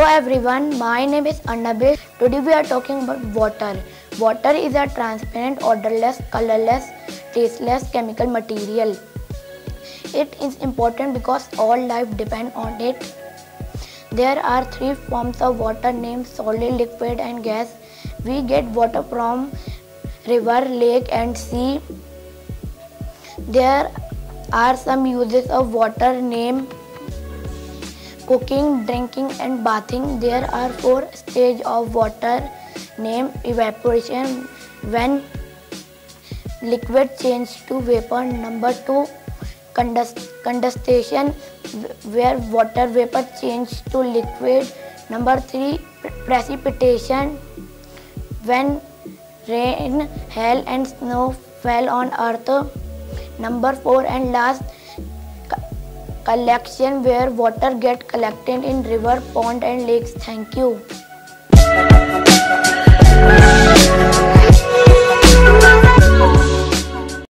everyone, my name is Annabil. Today we are talking about water. Water is a transparent, odorless, colorless, tasteless chemical material. It is important because all life depends on it. There are three forms of water named solid, liquid and gas. We get water from river, lake and sea. There are some uses of water named cooking, drinking and bathing. There are 4 stages of water named evaporation, when liquid changes to vapor. Number 2, condensation, where water vapor changes to liquid. Number 3, precipitation, when rain, hail and snow fell on earth. Number 4 and last, collection, where water gets collected in river, pond and lakes. Thank you.